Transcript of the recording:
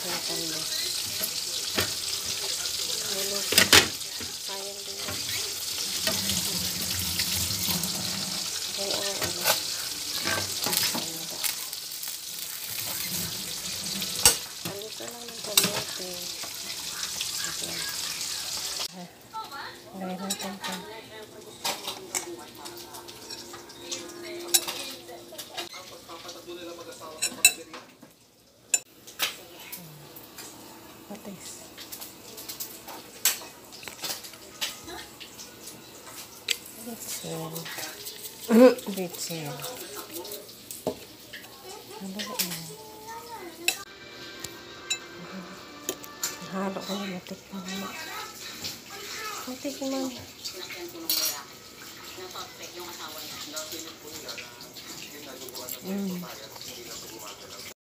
yung tanda. Hulog. Sayang din yan. Yan ang tanda. Alito lang ng kamote. Ayan. Gaya natin ito. Patis. Bitsil. Bitsil. Ano ba yun? Halo ko na matikman mo. Matikman.